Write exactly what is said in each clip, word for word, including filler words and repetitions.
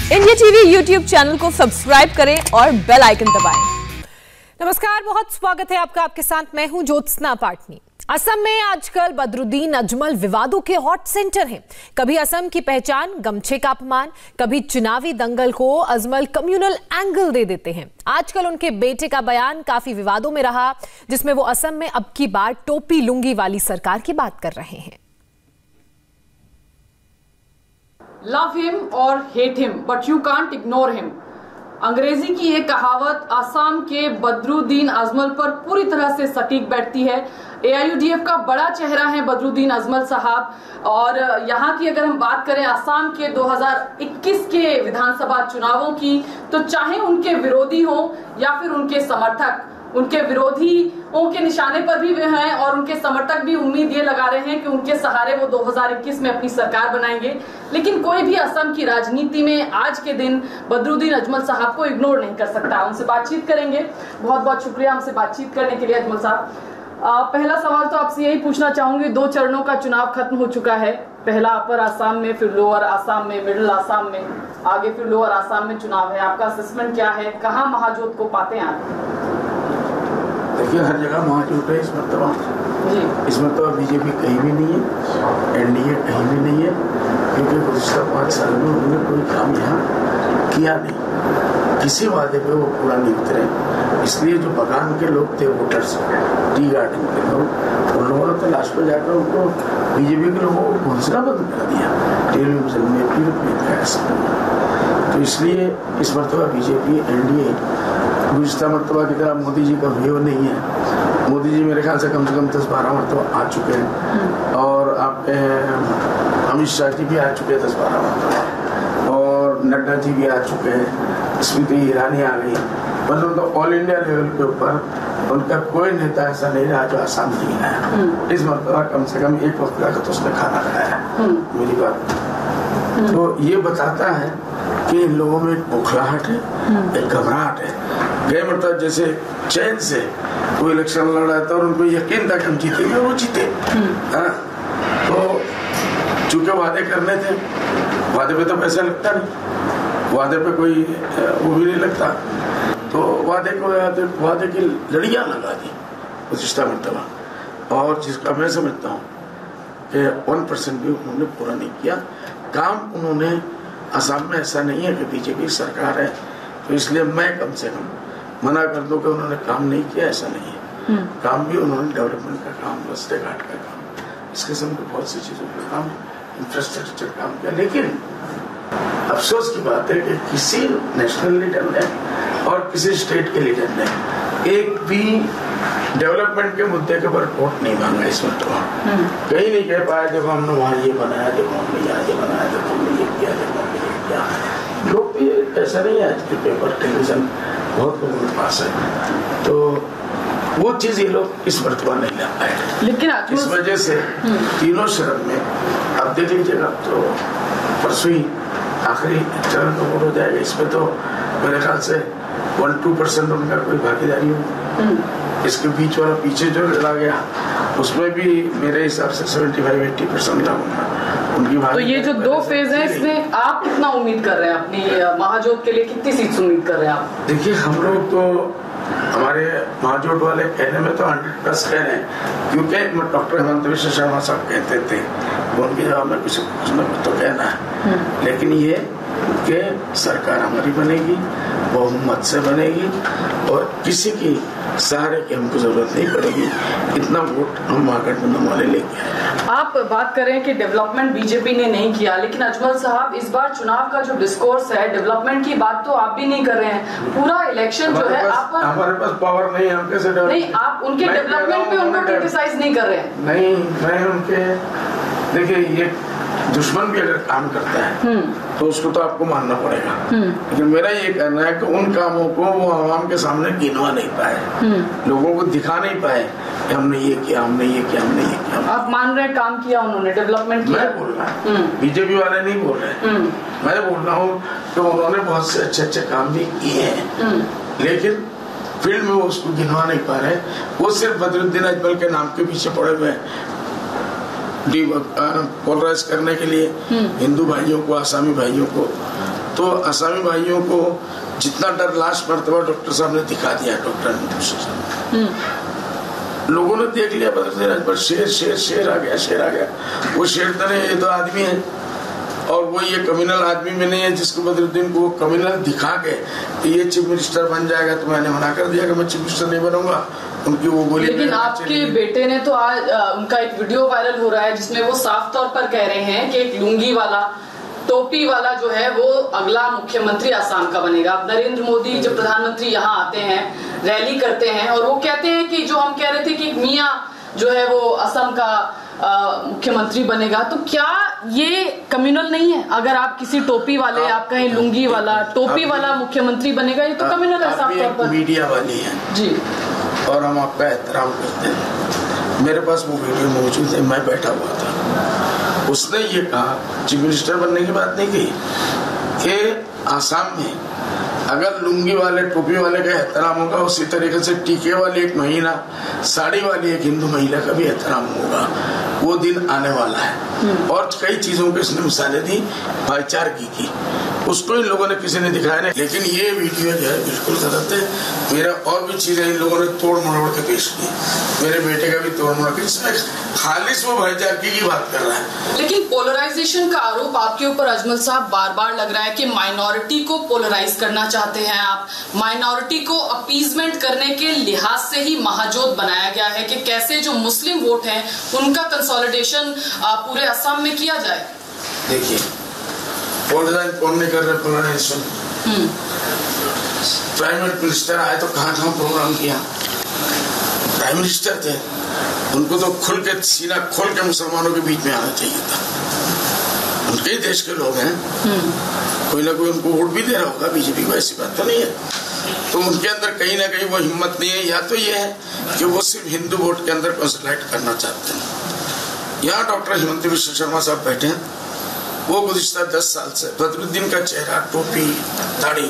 India TV YouTube channel को subscribe करें और बेल आइकन दबाएं। नमस्कार, बहुत स्वागत है आपका। आपके साथ मैं हूं ज्योत्सना पाटनी। असम में आजकल बदरुद्दीन अजमल विवादों के हॉट सेंटर हैं। कभी असम की पहचान गमछे का अपमान, कभी चुनावी दंगल को अजमल कम्युनल एंगल दे देते हैं। आजकल उनके बेटे का बयान काफी विवादों में रहा, जिसमें वो असम में अब की बार टोपी लुंगी वाली सरकार की बात कर रहे हैं। लव हिम और hate him but you can't ignore him. अंग्रेजी की एक कहावत असम के बदरुद्दीन अजमल पर पूरी तरह से सटीक बैठती है। A I U D F का बड़ा चेहरा है बदरुद्दीन अजमल साहब, और यहाँ की अगर हम बात करें असम के दो हज़ार इक्कीस के विधानसभा चुनावों की, तो चाहे उनके विरोधी हो या फिर उनके समर्थक, उनके विरोधियों के निशाने पर भी वे हैं और उनके समर्थक भी उम्मीद ये लगा रहे हैं कि उनके सहारे वो दो हज़ार इक्कीस में अपनी सरकार बनाएंगे। लेकिन कोई भी असम की राजनीति में आज के दिन बदरुद्दीन अजमल साहब को इग्नोर नहीं कर सकता। उनसे बातचीत करेंगे। बहुत बहुत शुक्रिया हमसे बातचीत करने के लिए अजमल साहब। पहला सवाल तो आपसे यही पूछना चाहूंगी, दो चरणों का चुनाव खत्म हो चुका है। पहला अपर आसाम में, फिर लोअर आसाम में, मिडिल आसाम में, आगे फिर लोअर आसाम में चुनाव है। आपका असेसमेंट क्या है? कहाँ महाजोत को पाते हैं आप? देखिए, हर जगह महाजोत है इस मरतबा। इस मरतबा बीजेपी कहीं भी नहीं है, एन डी ए कहीं भी नहीं है, क्योंकि गुज़श्ता पाँच साल में उन्होंने कोई काम यहाँ किया नहीं, किसी वादे पे वो पूरा नहीं उतरे। इसलिए जो बगान के लोग थे, वोटर्स, टी गार्डन के लोग, उन लोगों ने तो लास्ट में जाकर उनको बीजेपी के लोगों को घोषणा बंद कर दिया, टेलीविजन में फिर में। तो इसलिए इस मरतबा बीजेपी एन डी ए गुज़श्ता मरतबा की तरह मोदी जी का व्यू नहीं है। मोदी जी मेरे ख्याल से कम से कम दस बारह मरतबा आ चुके हैं, और आपके अमित शाह जी भी आ चुके हैं दस बारह मरतबा, और नड्डा जी भी आ चुके हैं, स्मृति ईरानी आ गई। मतलब तो ऑल इंडिया लेवल के ऊपर उनका कोई नेता ऐसा नहीं रहा जो आसाम नहीं आया। इस मरतबा कम से कम एक वक्त का तो उसने खाना खाया है। मेरी बात तो ये बताता है कि इन लोगों में एक बौखलाहट है, एक घबराहट है। गए मतलब जैसे चैन से कोई इलेक्शन लड़ा था और उनको यकीन था कि हम जीतेंगे, वो जीते। हाँ, तो चूंकि वादे करने थे, वादे पे तो पैसा लगता नहीं, वादे पे कोई वो भी नहीं लगता, तो वादे को वादे की लड़ियां लगा दी गुज़श्ता मरतबा। और जिसका मैं समझता हूँ कि वन परसेंट भी उन्होंने पूरा नहीं किया। काम उन्होंने असम में ऐसा नहीं है कि बीजेपी सरकार है तो इसलिए मैं कम से कम मना कर दूं कि उन्होंने काम नहीं किया, ऐसा नहीं है। काम भी उन्होंने डेवलपमेंट का काम, रास्ते घाट का काम, इस किस्म की बहुत सी चीजों का काम, इंफ्रास्ट्रक्चर काम किया। लेकिन अफसोस की बात है कि किसी नेशनल लीडर ने और किसी स्टेट के लीडर ने एक भी डेवलपमेंट के मुद्दे के ऊपर रिपोर्ट नहीं मांगा। इस वक्त कहीं नहीं कह पाया देखो हमने वहाँ ये बनाया, देखो हमने यहाँ ये बनाया, देखो हमने ये किया, देखो हमने ये किया। लोग भी ऐसा नहीं है, आज के पेपर टेलीविजन बहुत लोगों के पास है, तो वो चीज ये लोग इस मरतबा नहीं ला पाए। लेकिन इस वजह से तीनों शरण में अब देख लीजिएगा, तो परसों ही आखिरी चरण का वोट हो जाएगा। इसमें तो मेरे ख्याल से वन टू परसेंट उनका कोई भागीदारी हो। इसके बीच वाला पीछे जो लड़ा गया उसमें भी मेरे हिसाब से सेवेंटी फाइव एट्टी परसेंट उनकी। तो ये जो दो फेज है, इसमें आप कितना उम्मीद कर रहे हैं अपनी महाजोत के लिए? कितनी सीट उम्मीद कर रहे हैं आप? देखिए, हम लोग तो हमारे महाजोट वाले कहने में तो हंड्रेड प्लस कह रहे हैं, क्योंकि डॉक्टर हेमंत विश्व शर्मा साहब कहते थे, उनके जवाब में कुछ कुछ न कुछ तो कहना है। लेकिन ये कि सरकार हमारी बनेगी, बहुमत से बनेगी, और किसी की सहारे की हमको जरूरत नहीं पड़ेगी। इतना वोट हम महागठबंधन वाले लेके आए। आप बात करें कि डेवलपमेंट बीजेपी ने नहीं किया, लेकिन अजमल साहब इस बार चुनाव का जो डिस्कोर्स है, डेवलपमेंट की बात तो आप भी नहीं कर रहे हैं। पूरा इलेक्शन जो है आप हमारे पास पावर नहीं है, हम कैसे नहीं, आप उनके डेवलपमेंट पे उनको क्रिटिसाइज नहीं कर रहे हैं। नहीं, मैं उनके, देखिए ये दुश्मन भी अगर काम करता है तो उसको तो आपको मानना पड़ेगा। लेकिन मेरा ये कहना है कि उन कामों को वो आवाम के सामने गिनवा नहीं पाए, लोगों को दिखा नहीं पाए कि हमने ये किया, हमने ये किया, हमने ये किया। आप मान रहे हैं काम किया उन्होंने, डेवलपमेंट किया? मैं बोल रहा हूँ, बीजेपी वाले नहीं बोल रहे। मैं बोल रहा हूँ कि उन्होंने बहुत से अच्छे अच्छे काम भी किए हैं, लेकिन फील्ड में वो उसको गिनवा नहीं पा रहे। वो सिर्फ बदरुद्दीन अजमल के नाम के पीछे पड़े हुए हैं, पोलराइज करने के लिए हिंदू भाइयों को, आसामी भाइयों को तो असमी भाइयों को जितना डर लास्ट मरतबा डॉक्टर साहब ने दिखा दिया, डॉक्टर लोगों ने देख लिया बदरुद्दीन अजमल, शेर शेर शेर आ गया, शेर आ गया। वो शेर तो नहीं, ये तो आदमी है, और वो ये कम्युनल आदमी में नहीं है जिसको बदरुद्दीन को वो कम्युनल दिखा के कि ये चीफ मिनिस्टर बन जाएगा। तो मैंने मना कर दिया कि मैं चीफ मिनिस्टर नहीं बनूंगा। उनकी वो बोली। लेकिन आपके बेटे ने तो आज आ, उनका एक वीडियो वायरल हो रहा है जिसमें वो साफ तौर पर कह रहे हैं कि एक लुंगी वाला, टोपी वाला जो है वो अगला मुख्यमंत्री आसाम का बनेगा। अब नरेंद्र मोदी जब प्रधानमंत्री यहाँ आते हैं, रैली करते हैं, और वो कहते हैं कि जो हम कह रहे थे कि मियाँ जो है वो असम का मुख्यमंत्री बनेगा, तो क्या ये कम्युनल नहीं है? अगर आप किसी टोपी वाले, आप कहें लुंगी वाला, टोपी वाला मुख्यमंत्री बनेगा, ये तो कम्युनल है साफ तौर पर। मीडिया वाली है जी, और हम आपका एहतराम करते हैं। मेरे पास वो वीडियो मौजूद है, मैं बैठा हुआ था। उसने ये कहा, चीफ मिनिस्टर बनने की बात नहीं की, कि आसाम में अगर लुंगी वाले, टोपी वाले का एहतराम होगा, उसी तरीके से टीके वाली एक महिला, साड़ी वाली एक हिंदू महिला का भी एहतराम होगा। वो दिन आने वाला है। और कई चीजों की इसने मिसालें दी भाईचारगी की, उसको इन लोगों ने किसी ने दिखाया नहीं। लेकिन ये वीडियो जो है बिल्कुल गलत है। मेरा और भी चीजें इन लोगों ने तोड़ मरोड़ के पेश की, मेरे बेटे का भी तोड़ मरोड़ के, इसमें खालिश वो भाईचारगी की बात कर रहा है। लेकिन पोलराइजेशन का आरोप आपके ऊपर अजमल साहब बार बार लग रहा है कि माइनॉरिटी को पोलराइज करना चाहते हैं आप, माइनॉरिटी को अपीजमेंट करने के लिहाज से ही महाजोत बनाया गया है कि कैसे जो मुस्लिम वोट है उनका कंसोलिडेशन पूरे असम में किया जाए। देखिए, पोलराइज कौन नहीं कर रहे? पोलराइजेशन प्राइम मिनिस्टर आए तो कहाँ कहाँ प्रोग्राम किया? प्राइम मिनिस्टर थे, उनको तो खुल के सीना खोल के मुसलमानों के बीच में आना चाहिए था। उनके ही देश के लोग हैं, कोई ना कोई उनको वोट भी दे रहा होगा बीजेपी को, ऐसी बात तो नहीं है। तो उनके अंदर कहीं ना कहीं वो हिम्मत नहीं है, या तो ये है कि वो सिर्फ हिंदू वोट के अंदर कंसंट्रेट करना चाहते हैं। यहाँ डॉक्टर हिमंत बिश्व शर्मा साहब बैठे हैं, वो गुज़िश्ता दस साल से बदरुद्दीन का चेहरा, टोपी, दाढ़ी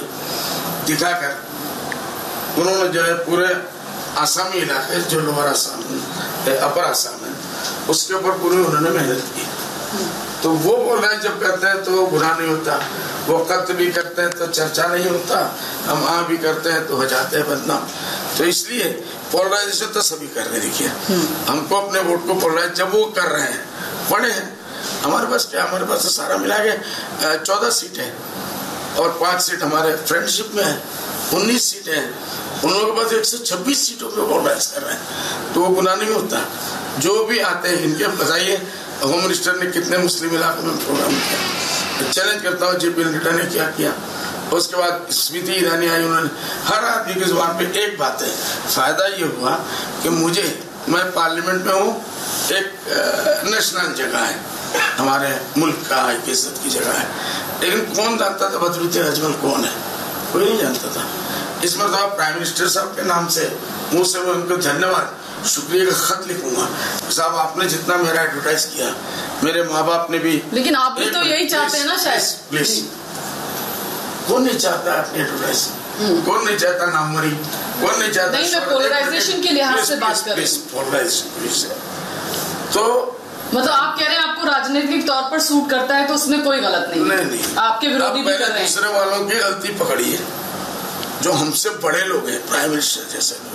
दिखाकर उन्होंने जो है पूरे आसामी इलाके, जो लोअर आसाम है, अपर आसाम है, उसके ऊपर पूरी उन्होंने मेहनत की। तो वो बोल रहे हैं जब करते हैं तो बुरा नहीं होता, वो कत्ल भी करते हैं तो चर्चा नहीं होता, हम आ भी करते हैं तो हो जाते हैं बदनाम। तो इसलिए पोलराइजेशन तो सभी कर रहे। देखिए, हमको अपने वोट को पोलराइज जब वो कर रहे हैं, पढ़े हैं, हमारे पास क्या, हमारे पास तो सारा मिला के चौदह सीट है और पांच सीट हमारे फ्रेंडशिप में है, उन्नीस सीटें हैं। उन लोगों के पास एक सौ छब्बीस सीटों पे पोलराइज कर रहे हैं, तो वो गुनाह नहीं होता। जो भी आते हैं इनके बताइए होम मिनिस्टर ने कितने मुस्लिम इलाकों में प्रोग्राम किया। चैलेंज करता हूँ जेपी नड्डा ने क्या किया। उसके बाद स्मृति ईरानी आई, उन्होंने हर आदमी की जुबान पे एक बात है। फायदा ये हुआ कि मुझे, मैं पार्लियामेंट में हूँ, एक नेशनल जगह है, हमारे मुल्क का एक इज्जत की जगह है, लेकिन कौन जानता था बदरुद्दीन अजमल कौन है? कोई नहीं जानता था। इस मरतबा प्राइम मिनिस्टर साहब के नाम से, मुँह से मैं उनको धन्यवाद, शुक्रिया का खत लिखूंगा। साहब, आपने जितना मेरा एडवर्टाइज किया, मेरे माँ बाप ने भी। लेकिन आप भी तो यही चाहते हैं ना शायद। प्लीज, कौन नहीं चाहता अपने एडवर्टाइज? कौन नहीं चाहता नामवरी? कौन नहीं चाहता? नहीं, मैं पोलराइजेशन के लिहाज से बात कर रही हूँ। पोलराइजेशन तो मतलब आप कह रहे हैं आपको राजनीतिक तौर पर सूट करता है, तो उसमें कोई गलत नहीं। नहीं नहीं, आपके विरोधी भी कर रहे हैं। दूसरे वालों की गलती पकड़ी है, जो हमसे बड़े लोग हैं, प्राइम मिनिस्टर जैसे लोग।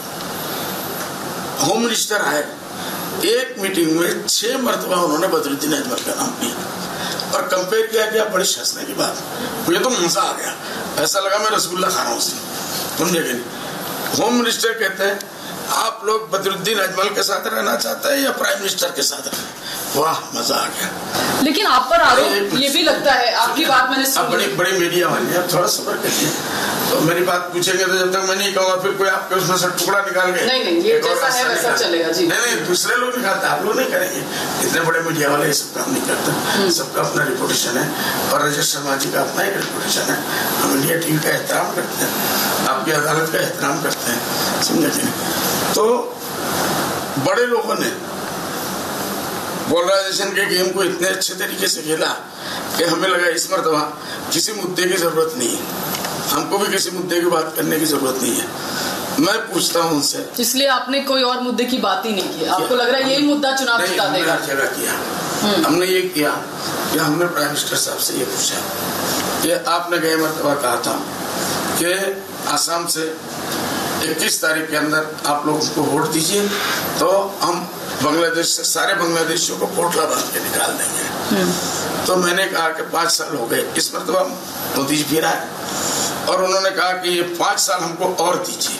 होम मिनिस्टर आए, एक मीटिंग में छह मरतबा उन्होंने बदरुद्दीन अजमल का नाम लिया और कंपेयर किया गया। बड़ी हंसने की बात, मुझे तो मजा आ गया, ऐसा लगा मैं रसगुल्ला खा रहा हूँ उससे, समझे कि नहीं? होम मिनिस्टर कहते हैं आप लोग बदरुद्दीन अजमल के साथ रहना चाहते हैं या प्राइम मिनिस्टर के साथ रहना? वाह, मजा आ गया। लेकिन आप पर आरोप ये भी लगता है, आपकी बात मैंने सुनी। बड़ी बड़ी मीडिया वाली है, थोड़ा सबर करिए। तो मेरी बात पूछेंगे तो जब तक मैं नहीं कहूँगा, फिर कोई आपके उसमें से टुकड़ा निकाल के। नहीं नहीं, ये जैसा है वैसा चलेगा जी। नहीं नहीं, दूसरे लोग निकालते, आप लोग नहीं करेंगे। इतने बड़े मीडिया वाले ये सब काम नहीं करते, सबका अपना रिपोर्टेशन है। और रजत शर्मा जी का अपना एक रिपोर्टेशन है। हम इंडिया टीवी का एहतराम करते हैं, आपकी अदालत का एहतराम करते हैं, समझे कि नहीं? तो बड़े लोगों ने पोलराइजेशन के गेम को इतने अच्छे तरीके से खेला कि हमें लगा इस मरतबा किसी मुद्दे की जरूरत नहीं है, हमको भी किसी मुद्दे की बात करने की जरूरत नहीं है। मैं पूछता हूँ उनसे, इसलिए आपने कोई और मुद्दे की बात ही नहीं की? आपको लग रहा है यही मुद्दा चुनाव जिता देगा? जगह किया हमने ये किया कि हमने प्राइम मिनिस्टर साहब से ये पूछा कि आपने गए मरतबा कहा था कि असम से इक्कीस तारीख के अंदर आप लोग को वोट दीजिए तो हम बांग्लादेश से सारे बांग्लादेशियों को पोटला बांध के निकाल देंगे। तो मैंने कहा कि पाँच साल हो गए, इस मरतबा मोदी जी फिर आए और उन्होंने कहा कि ये पाँच साल हमको और दीजिए।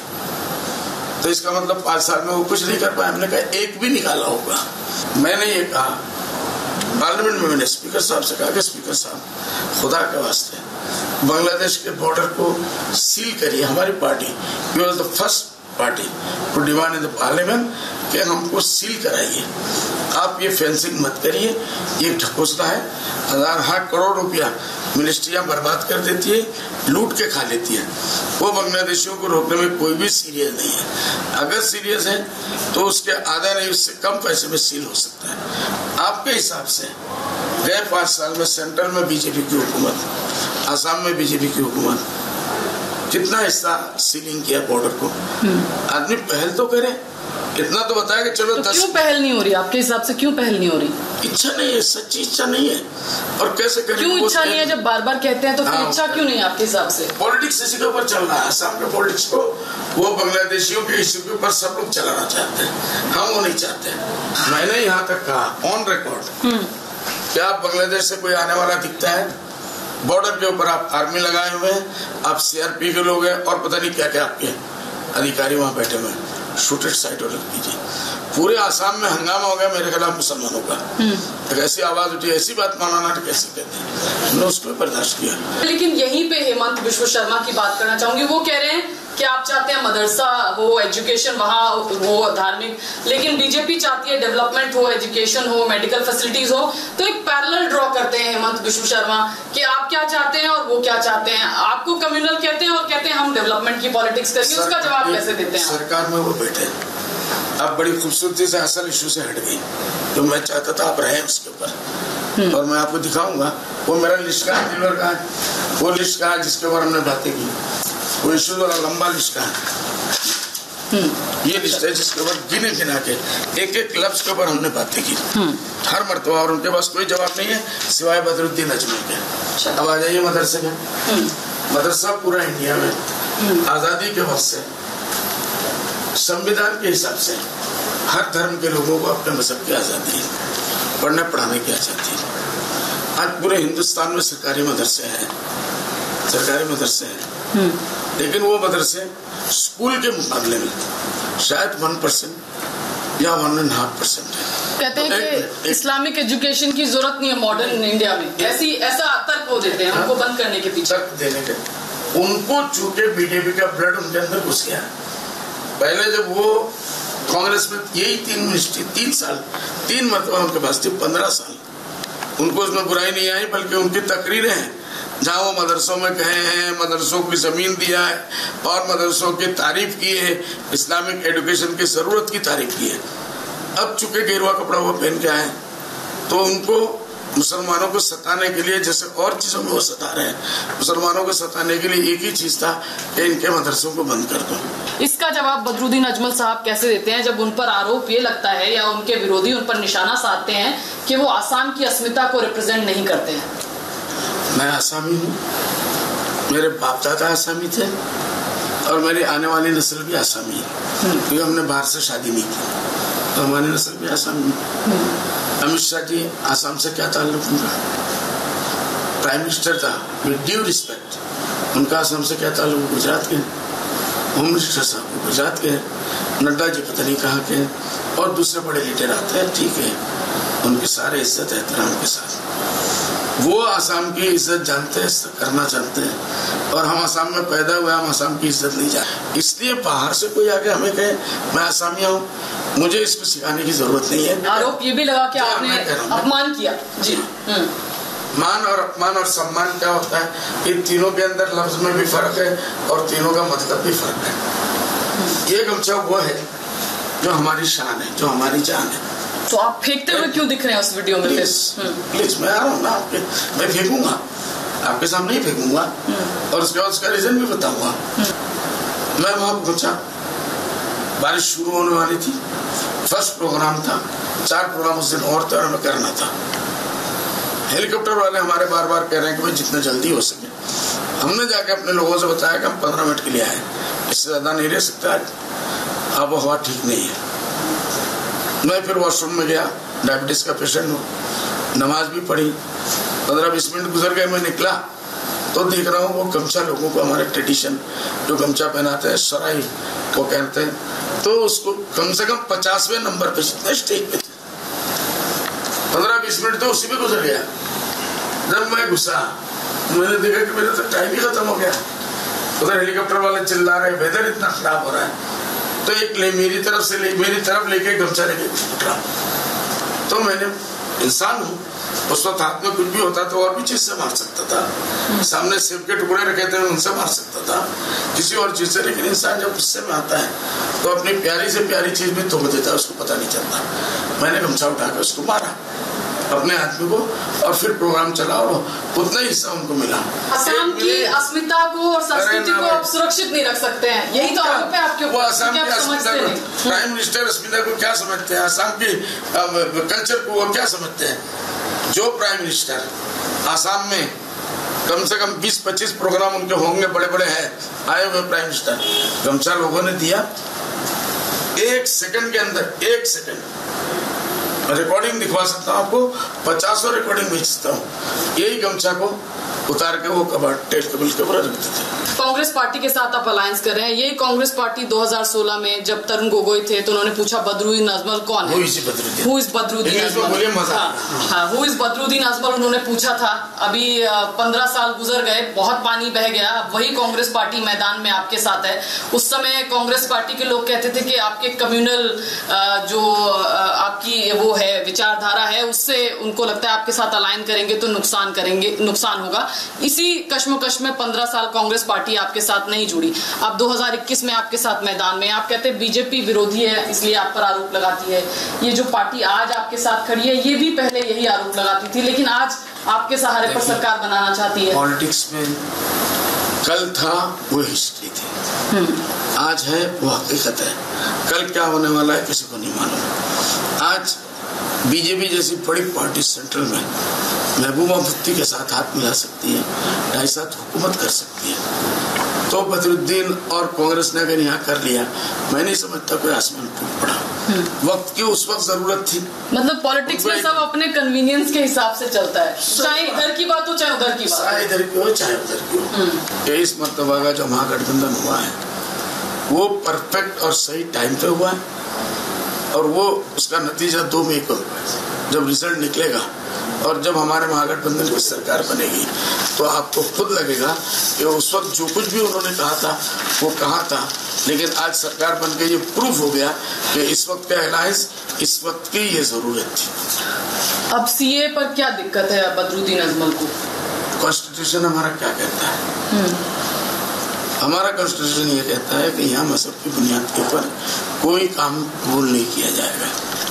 तो इसका मतलब पाँच साल में वो कुछ नहीं कर पाए। हमने कहा एक भी निकाला होगा। मैंने ये कहा पार्लियामेंट में, मैंने स्पीकर साहब से कहा कि स्पीकर साहब खुदा के वास्ते बांग्लादेश के बॉर्डर को सील करिए। हमारी party was the first party to demand in the parliament कि हमको सील कराइए, आप ये फेंसिंग मत करिए। ये ढकोसला है, हजार हाथ करोड़ रुपया मिनिस्ट्रियां बर्बाद कर देती है, लूट के खा लेती है। वो बांग्लादेशियों को रोकने में कोई भी सीरियस नहीं है। अगर सीरियस है तो उसके आधा नहीं, उससे कम पैसे में सील हो सकता है। आपके हिसाब से गए पांच साल में सेंट्रल में बीजेपी की हुकूमत, असम में बीजेपी की हुकूमत, कितना हिस्सा सीलिंग किया बॉर्डर को? आदमी पहल तो करे, इतना तो बताया कि चलो तो दस। क्यों पहल नहीं हो रही आपके हिसाब से? क्यों पहल नहीं हो रही? इच्छा नहीं है, सच्ची इच्छा नहीं है। और कैसे करें? क्यों इच्छा नहीं है? जब बार बार कहते हैं तो फिर हाँ, इच्छा क्यों नहीं है आपके हिसाब से? पॉलिटिक्स इसी के ऊपर चल रहा है। असम के पॉलिटिक्स को वो बांग्लादेशियों के इश्यू के ऊपर सब लोग चलाना चाहते हैं, हम वो नहीं चाहते। मैंने यहाँ तक कहा ऑन रिकॉर्ड कि आप बांग्लादेश से कोई आने वाला दिखता है, बॉर्डर के ऊपर आप आर्मी लगाए हुए हैं, आप सीआरपी के लोग हैं और पता नहीं क्या क्या आपके अधिकारी वहां बैठे हुए हैं, शूटेड साइट और कीजिए। पूरे आसाम में हंगामा हो गया मेरे खिलाफ मुसलमानों का। एक ऐसी आवाज उठी, ऐसी बात माना तो कैसे कहते हैं, हमने उसको बर्दाश्त किया। लेकिन यहीं पे हेमंत बिश्व शर्मा की बात करना चाहूंगी। वो कह रहे हैं कि आप चाहते हैं मदरसा हो, एजुकेशन वहाँ हो, धार्मिक, लेकिन बीजेपी चाहती है डेवलपमेंट हो, एजुकेशन हो, मेडिकल फैसिलिटीज हो। तो एक पैरेलल ड्रॉ करते हैं हेमंत बिश्व शर्मा कि आप क्या चाहते हैं और वो क्या चाहते हैं। आपको कम्युनल कहते हैं और कहते हैं हम डेवलपमेंट की पॉलिटिक्स करेंगे। उसका जवाब कैसे देते हैं? सरकार में वो बैठे, आप बड़ी खूबसूरती से असल इशू से हट गई। तो मैं चाहता था आप रहें उसके ऊपर, और मैं आपको दिखाऊंगा वो मेरा लिस्ट का है, का है वो लिस्ट का है जिसके ऊपर हमने बातें की। वो इशू वाला लंबा लिस्ट का है, ये लिस्ट है जिसके ऊपर गिने गिना के एक एक लफ्ज के ऊपर हमने बातें की हर मरतबा, और उनके पास कोई जवाब नहीं है सिवाय बदरुद्दीन अजमल के। अब आ जाइए मदरसे में। मदरसा पूरा इंडिया में आजादी के वक्त से संविधान के हिसाब से हर धर्म के लोगों को अपने मजहब की आजादी है, पढ़ने पढ़ाने की आजादी है। आज पूरे हिंदुस्तान में सरकारी मदरसे हैं, सरकारी मदरसे हैं, लेकिन वो मदरसे स्कूल के मुकाबले में शायद वन परसेंट या वन एंड हाफ परसेंट है। कहते हैं कि इस्लामिक एजुकेशन की जरूरत नहीं है मॉडर्न इंडिया में, ऐसी ऐसा तर्क वो देते हैं उनको बंद करने के पीछे। तर्क देने के उनको चूंकि बीजेपी का ब्लड उनके अंदर घुस गया। पहले जब वो कांग्रेस में यही तीन मिनिस्ट्री तीन साल तीन मरतबा उनके पास थी, पंद्रह साल, उनको उसमें बुराई नहीं आई, बल्कि उनकी तकरीरें हैं जहाँ वो मदरसों में गए हैं, मदरसों की जमीन दिया है और मदरसों की तारीफ की है, इस्लामिक एजुकेशन की जरूरत की तारीफ की है। अब चूंकि गेरुआ कपड़ा वो पहन के आए तो उनको मुसलमानों को सताने के लिए, जैसे और चीजों में वो सता रहे हैं, मुसलमानों को सताने के लिए एक ही चीज था कि इनके मदरसों को बंद कर दो। इसका जवाब बदरुद्दीन अजमल साहब कैसे देते हैं जब उन पर आरोप ये लगता है या उनके विरोधी उन पर निशाना साधते हैं कि वो आसाम की अस्मिता को रिप्रेजेंट नहीं करते हैं? मैं आसामी हूँ, मेरे बाप दादा आसामी थे और मेरी आने वाली नस्ल भी आसामी है, क्योंकि हमने बाहर से शादी नहीं की तो हमारी नस्ल भी आसामी है। अमित शाह जी आसाम से क्या ताल्लुक उनका? प्राइम मिनिस्टर था, विद ड्यू रिस्पेक्ट, उनका आसाम से क्या ताल्लुक? गुजरात के होम मिनिस्टर साहब गुजरात के, नड्डा जी पता नहीं कहाँ के, और दूसरे बड़े लीडर आते हैं, ठीक है, उनकी सारे इज्जत एहतराम के साथ। वो आसाम की इज्जत जानते हैं, करना जानते हैं, और हम आसाम में पैदा हुए, हम आसाम की इज्जत नहीं जानते। इसलिए बाहर से कोई आके हमें कहे मैं आसामिया हूँ, मुझे इसको सिखाने की जरूरत नहीं है। आरोप ये भी लगा कि आपने अपमान किया। जी, मान और अपमान और सम्मान क्या होता है, इन तीनों के अंदर लफ्ज में भी फर्क है और तीनों का मतलब भी फर्क है। ये गमछा वो है जो हमारी शान है, जो हमारी जान है। तो आप फेंकते हुए क्यों दिख रहे हैं उस वीडियो में? प्लीज प्लीज मैं आ रहा हूँ ना आपके, मैं फेंकूंगा आपके सामने ही फेंकूंगा और उसके बाद उसका रीजन भी बताऊंगा। मैं वहां पहुंचा, बारिश शुरू होने वाली थी, फर्स्ट प्रोग्राम था, चार प्रोग्राम उस दिन और तरह में करना था। हेलीकॉप्टर वाले हमारे बार बार कह रहे हैं कि भाई जितना जल्दी हो सके। हमने जाके अपने लोगों से बताया कि हम पंद्रह मिनट के लिए आए, इससे ज्यादा नहीं रह सकता, आज आबो हवा ठीक नहीं है। मैं फिर वॉशरूम में गया, डायबिटीज का पेशेंट हूँ, नमाज भी पढ़ी, पंद्रह बीस मिनट गुजर गए, मैं निकला तो देख रहा हूँ वो गमछा लोगों को, हमारे ट्रेडिशन जो गमछा पहनाते हैं सराई वो कहते हैं, तो उसको कम से कम पचासवें नंबर पे जितने स्टेज पे थे, पंद्रह बीस मिनट तो उसी पे गुजर गया। जब मैं घुसा मैंने देखा कि मेरा तो टाइम ही खत्म हो गया। उधर हेलीकॉप्टर वाले चिल्ला रहे, वेदर इतना खराब हो रहा है, तो एक ले मेरी तरफ से ले मेरी तरफ लेके गमछा लेके उठा। तो मैंने इंसान हूँ, उस वक्त हाथ में कुछ भी होता तो और भी चीज से मार सकता था, सामने सेब के टुकड़े रखे थे उनसे मार सकता था, किसी और चीज से। लेकिन इंसान जब गुस्से में आता है तो अपनी प्यारी से प्यारी चीज भी थोप देता है, उसको पता नहीं चलता। मैंने गमछा उठा कर उसको मारा अपने आदमी को, और फिर प्रोग्राम चला और उतना ही हिस्सा उनको मिला। असम की अस्मिता को और संस्कृति को आप सुरक्षित नहीं रख सकते हैं, यही तो आरोप है आपके ऊपर। असम की अस्मिता को, प्राइम मिनिस्टर अस्मिता को क्या समझते हैं, असम की कल्चर को वो क्या समझते हैं? जो प्राइम मिनिस्टर आसाम में कम से कम बीस पच्चीस प्रोग्राम उनके होंगे, बड़े बड़े हैं आए हुए प्राइम मिनिस्टर, गमछा लोगों ने दिया, एक सेकंड के अंदर, एक सेकंड रिकॉर्डिंग दिखवा सकता हूँ आपको, पचासों रिकॉर्डिंग भेज सकता हूँ, यही गमछा को उतार के वो कबाड़ टेबल के ऊपर रख देते थे। कांग्रेस पार्टी के साथ आप अलायंस कर रहे हैं, यही कांग्रेस पार्टी दो हज़ार सोलह में जब तरुण गोगोई थे तो उन्होंने पूछा बदरुद्दीन अजमल कौन है, who is Badruddin Ajmal, who is Badruddin Ajmal उन्होंने पूछा था। अभी पंद्रह साल गुजर गए, बहुत पानी बह गया, अब वही कांग्रेस पार्टी मैदान में आपके साथ है। उस समय कांग्रेस पार्टी के लोग कहते थे कि आपके कम्युनल जो आपकी वो है विचारधारा है, उससे उनको लगता है आपके साथ अलायन करेंगे तो नुकसान करेंगे नुकसान होगा। इसी कश्मकश में पंद्रह साल कांग्रेस पार्टी आपके साथ नहीं जुड़ी, अब दो हज़ार इक्कीस में आपके साथ मैदान में। आप कहते हैं बीजेपी विरोधी है इसलिए आप पर आरोप लगाती है। ये जो पार्टी आज आपके साथ खड़ी है ये भी पहले यही आरोप लगाती थी, लेकिन आज आपके सहारे पर सरकार बनाना चाहती है। पॉलिटिक्स में कल था वो हिस्ट्री थी, आज है वो हकीकत है। कल क्या होने वाला है किसी को नहीं मालूम। आज बीजेपी जैसी बड़ी पार्टी सेंट्रल में महबूबा मुफ्ती के साथ हाथ मिला सकती है, ढाई साथ हुकूमत कर सकती है। तो बदरुद्दीन और कांग्रेस ने अगर यहाँ कर लिया, मैं नहीं समझता कोई आसमान टूट पड़ा। वक्त की उस वक्त जरूरत थी। मतलब पॉलिटिक्स में सब अपने कन्वीनियंस के हिसाब से चलता है, चाहे इधर की बात हो चाहे उधर की बात, चाहे इधर की हो चाहे उधर की हो। इस मर्तबा का जो महागठबंधन हुआ है वो परफेक्ट और सही टाइम पे हुआ है, और वो उसका नतीजा दो मई को जब रिजल्ट निकलेगा और जब हमारे महागठबंधन की सरकार बनेगी तो आपको खुद लगेगा कि उस वक्त जो कुछ भी उन्होंने कहा था वो कहा था, लेकिन आज सरकार बन के ये प्रूफ हो गया कि इस वक्त का अलायंस इस वक्त की ये जरूरत थी। अब सीए पर क्या दिक्कत है बदरुद्दीन अजमल को? कॉन्स्टिट्यूशन हमारा क्या कहता है? हमारा कॉन्स्टिट्यूशन ये कहता है कि यहाँ मजहब की बुनियाद के ऊपर कोई काम कबूल नहीं किया जाएगा।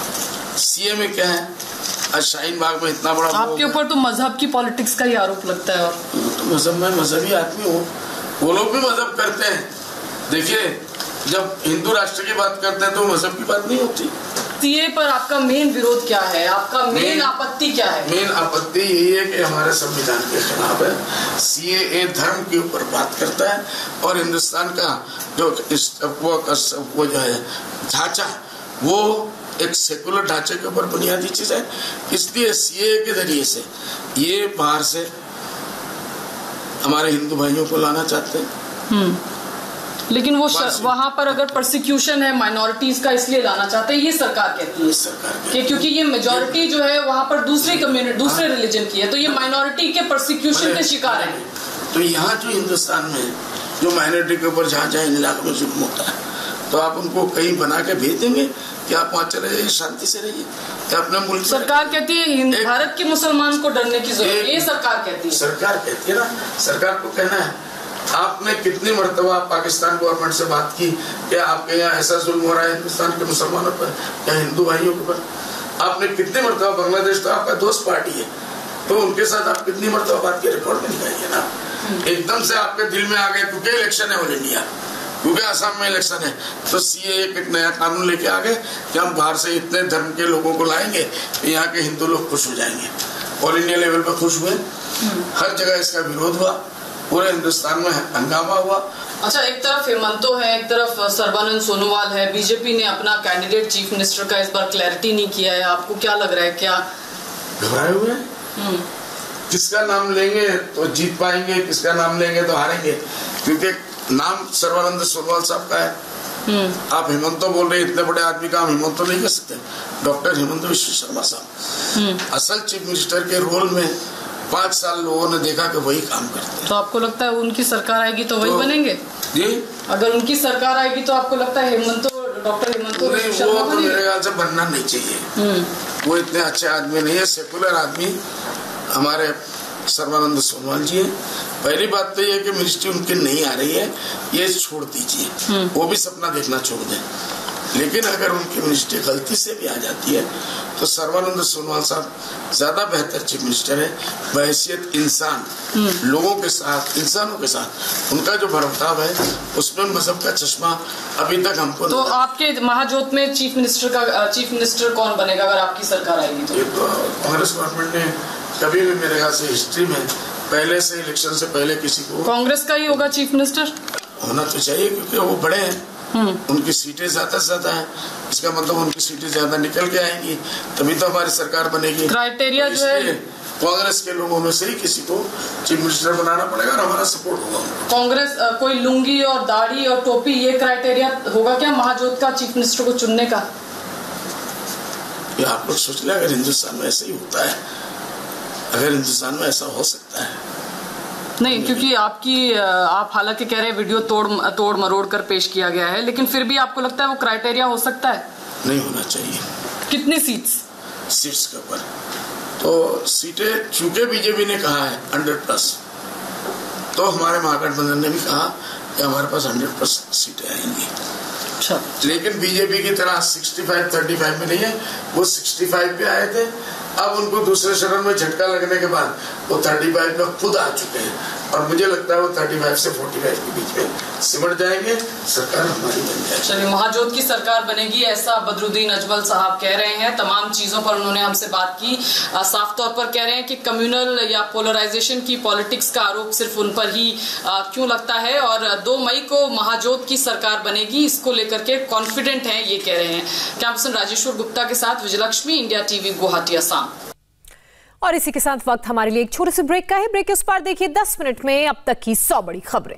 सीए में क्या है, आज शाहीन बाग में इतना बड़ा आपके ऊपर तो मजहब की पॉलिटिक्स का ही आरोप लगता है। और तो मजहब में मजहबी आदमी हो, वो लोग भी मजहब करते हैं। देखिए जब हिंदू राष्ट्र की बात करते हैं तो मजहब की बात नहीं होती। सीए पर आपका मेन विरोध क्या है, आपका मेन आपत्ति क्या है? मेन आपत्ति यही है कि हमारे संविधान के खिलाफ है। सीए धर्म के ऊपर बात करता है और हिंदुस्तान का जो वो, वो जो है ढांचा वो एक सेकुलर ढांचे के ऊपर बुनियादी चीज है। इसलिए सीए के जरिए से ये बाहर से हमारे हिंदू भाइयों को लाना चाहते हैं। लेकिन वो वहाँ पर अगर प्रोसिक्यूशन है माइनॉरिटीज का इसलिए लाना चाहते हैं, ये सरकार कहती है सरकार कि क्योंकि ये मेजॉरिटी जो है वहाँ पर दूसरी कम्युनिटी दूसरे रिलीजन की है, तो ये माइनॉरिटी के प्रोसिक्यूशन के शिकार है। तो यहाँ जो हिंदुस्तान में जो माइनॉरिटी के ऊपर जहाँ जहाँ इन इलाकों में जुल्म होता है तो आप उनको कहीं बना के भेज देंगे कि आप वहाँ चले जाइए, शांति से रहिए, या अपने मुल्क। सरकार कहती है भारत के मुसलमान को डरने की जरूरत है, ये सरकार कहती है। सरकार कहती है ना, सरकार को कहना है। आपने कितनी मरतबा पाकिस्तान गवर्नमेंट से बात की कि आपके यहाँ ऐसा जुल्म हो रहा है हिंदुस्तान के मुसलमानों पर या हिंदू भाइयों के ऊपर? आपने कितनी मरतबा, बांग्लादेश तो आपका दोस्त पार्टी है तो उनके साथ आप कितनी मरतबा बात की, रिकॉर्ड में निकालिए ना। एकदम से आपके दिल में आ गए क्योंकि इलेक्शन है ऑल इंडिया, क्योंकि असम में इलेक्शन है तो सीए एक नया कानून लेके आ गए कि हम बाहर से इतने धर्म के लोगों को लाएंगे तो यहाँ के हिंदू लोग खुश हो जाएंगे। ऑल इंडिया लेवल पर खुश हुए, हर जगह इसका विरोध हुआ, पूरे हिंदुस्तान में हंगामा हुआ। अच्छा, एक तरफ हेमंतो है, एक तरफ सर्बानंद सोनोवाल है, बीजेपी ने अपना कैंडिडेट चीफ मिनिस्टर का इस बार क्लैरिटी नहीं किया है, आपको क्या लग रहा है, क्या घबराए हुए हैं? किसका नाम लेंगे तो जीत पाएंगे, किसका नाम लेंगे तो हारेंगे, क्योंकि नाम सर्बानंद सोनोवाल साहब का है। आप हेमंतो बोल रहे, इतने बड़े आदमी का हम हेमंतो नहीं कर सकते। डॉक्टर हेमंत विश्व शर्मा साहब असल चीफ मिनिस्टर के रोल में पांच साल लोगों ने देखा कि वही काम करते हैं। तो आपको लगता है उनकी सरकार आएगी तो वही तो, बनेंगे जी? अगर उनकी सरकार आएगी तो आपको लगता है हेमंतो, डॉक्टर हेमंतो विश्व शर्मा वो तो मेरे ख्याल से बनना नहीं चाहिए। वो इतने अच्छे आदमी नहीं है, सेकुलर आदमी हमारे सर्बानंद सोनोवाल जी है। पहली बात तो ये कि मिनिस्ट्री उनकी नहीं आ रही है, ये छोड़ दीजिए, वो भी सपना देखना छोड़ दें। लेकिन अगर उनकी मिनिस्ट्री गलती से भी आ जाती है तो सर्बानंद सोनोवाल साहब ज्यादा बेहतर चीफ मिनिस्टर है, बहैसियत इंसान, लोगों के साथ, इंसानों के साथ उनका जो बर्ताव है उसमें मजहब का चश्मा अभी तक हमको। तो आपके महाजोत में चीफ मिनिस्टर का चीफ मिनिस्टर कौन बनेगा अगर आपकी सरकार आएगी तो? तो कांग्रेस गवर्नमेंट ने कभी भी मेरे ख्याल से हिस्ट्री में पहले से इलेक्शन से पहले किसी को, कांग्रेस का ही होगा चीफ मिनिस्टर होना तो चाहिए, क्योंकि वो बड़े हैं, उनकी सीटें ज्यादा से ज्यादा है, इसका मतलब उनकी सीटें ज्यादा निकल के आएंगी, तभी तो हमारी सरकार बनेगी। क्राइटेरिया जो है कांग्रेस के लोगों में से ही किसी को चीफ मिनिस्टर बनाना पड़ेगा और हमारा सपोर्ट होगा। कांग्रेस कोई लुंगी और दाढ़ी और टोपी, ये क्राइटेरिया होगा क्या महाजोत का चीफ मिनिस्टर को चुनने का? ये आप लोग सोच ले, अगर हिंदुस्तान में ऐसा ही होता है, अगर हिंदुस्तान में ऐसा हो सकता है। नहीं, क्योंकि आपकी आप हालांकि कह रहे हैं वीडियो तोड़ तोड़ मरोड़ कर पेश किया गया है, लेकिन फिर भी आपको लगता है वो क्राइटेरिया हो सकता है? नहीं होना चाहिए। कितनी सीट्स? सीट्स के ऊपर तो सीटें, चूंकि बीजेपी ने कहा है हंड्रेड प्लस, तो हमारे महागठबंधन ने भी कहा कि हमारे पास हंड्रेड प्लस सीटें आएंगी। अच्छा, लेकिन बीजेपी की तरह सिक्सटी फाइव थर्टी फाइव में नहीं है, वो सिक्सटी फाइव पे आए थे, अब उनको दूसरे चरण में झटका लगने के बाद वो पैंतीस पे खुद आ चुके हैं और मुझे लगता है वो पैंतीस से पैंतालीस के बीच में सिमट जाएंगे, सरकार हमारी बन जाएगी। चलिए, महाजोत की सरकार बनेगी ऐसा बदरुद्दीन अजमल साहब कह रहे हैं। तमाम चीजों पर उन्होंने हमसे बात की, आ, साफ तौर पर कह रहे हैं कि कम्युनल या पोलराइजेशन की पॉलिटिक्स का आरोप सिर्फ उन पर ही आ, क्यों लगता है और दो मई को महाजोत की सरकार बनेगी, इसको लेकर के कॉन्फिडेंट है, ये कह रहे हैं। कैमरा पर्सन राजेश्वर गुप्ता के साथ विजयलक्ष्मी, इंडिया टीवी, गुवाहाटी, असम। और इसी के साथ वक्त हमारे लिए एक छोटे से ब्रेक का है। ब्रेक के उस पार देखिए दस मिनट में अब तक की सौ बड़ी खबरें।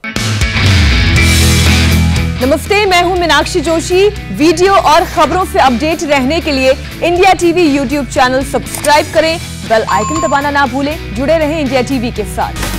नमस्ते, मैं हूं मीनाक्षी जोशी। वीडियो और खबरों से अपडेट रहने के लिए India TV YouTube channel subscribe करें, बेल आइकन दबाना ना भूलें। जुड़े रहें इंडिया टीवी के साथ।